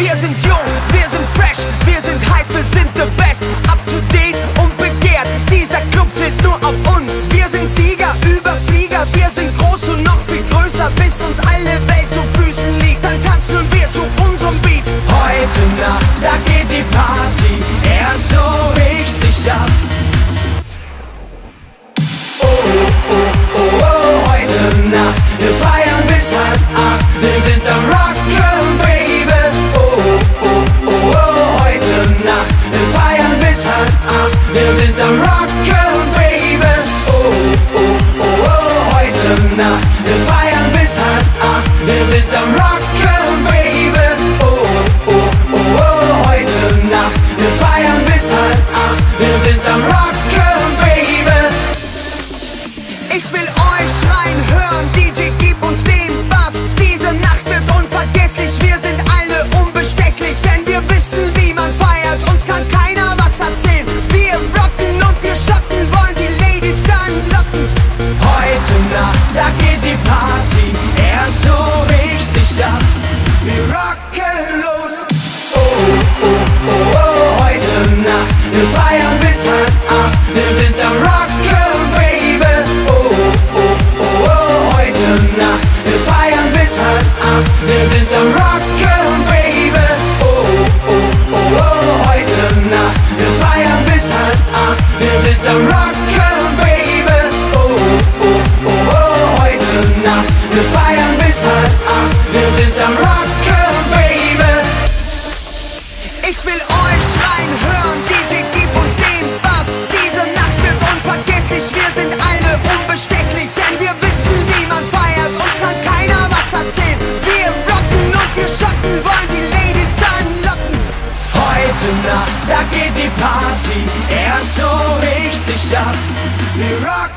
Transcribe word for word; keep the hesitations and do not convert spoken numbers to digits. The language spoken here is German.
Wir sind jung, wir sind fresh, wir sind heiß, wir sind the best. Up to date und begehrt, dieser Club zählt nur auf uns. Wir sind Sieger, Überflieger, wir sind groß und noch viel größer, bis uns alle Welt zu Füßen liegt. Dann tanzen wir zu unserem Beat. Heute Nacht, da geht die Party erst so richtig ab. Oh, oh, oh, oh, heute Nacht, wir feiern bis halb acht. Wir sind am Rock'n, Baby. Oh, oh, oh, oh, heute Nacht, wir feiern bis halb acht. Wir sind am Rock'n, Baby. Oh, oh, oh, oh, heute Nacht, wir feiern bis halb acht. Wir sind am Rock'n, Baby. Oh, oh, oh, oh, heute Nacht, wir feiern bis halb acht. Wir sind am Rock'n, Baby. Ich will euch schreien hören, D J, gib uns den Bass. Diese Nacht wird unvergesslich, wir sind alle unbestechlich, denn wir wissen, wie man feiert, uns kann keiner was erzählen. Wir rocken und wir schocken, wollen die Ladies anlocken. Heute Nacht, da geht die Party erst so richtig ab. Wir rocken los. Oh, oh, oh, oh, heute Nacht, wir feiern bis halb acht. Wir sind am Rock'n, Baby. Oh, oh, oh, oh, heute Nacht, wir feiern bis halb acht. Wir sind am Rock'n, Baby. Oh, oh, oh, oh, heute Nacht, wir feiern bis halb acht. Wir sind am Rock'n, Baby. Oh, oh, oh, oh, heute Nacht, wir feiern bis halb acht. Wir sind am Rock'n, Baby. Ich will euch schreien hören, D J, gib uns den Bass. Diese Nacht wird unvergesslich, wir sind alle unbestechlich, denn wir wissen, wie man feiert, uns kann keiner was erzählen. Wir rocken und wir schocken, wollen die Ladies anlocken. Heute Nacht, da geht die Party erst so richtig ab. Wir rocken.